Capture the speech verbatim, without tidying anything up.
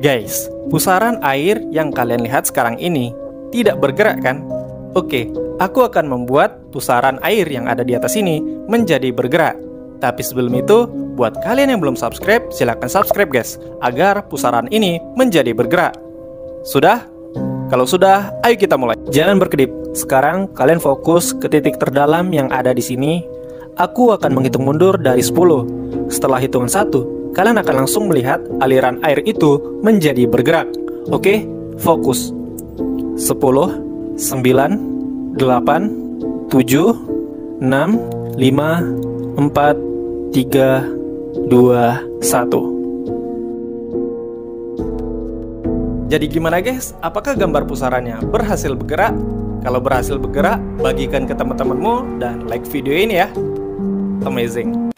Guys, pusaran air yang kalian lihat sekarang ini tidak bergerak kan? Oke, aku akan membuat pusaran air yang ada di atas ini menjadi bergerak. Tapi sebelum itu, buat kalian yang belum subscribe, silahkan subscribe guys, agar pusaran ini menjadi bergerak. Sudah? Kalau sudah, ayo kita mulai. Jangan berkedip. Sekarang kalian fokus ke titik terdalam yang ada di sini. Aku akan menghitung mundur dari sepuluh. Setelah hitungan satu, kalian akan langsung melihat aliran air itu menjadi bergerak. Oke, fokus. sepuluh, sembilan, delapan, tujuh, enam, lima, empat, tiga, dua, satu. Jadi gimana guys? Apakah gambar pusarannya berhasil bergerak? Kalau berhasil bergerak, bagikan ke teman-temanmu dan like video ini ya. Amazing.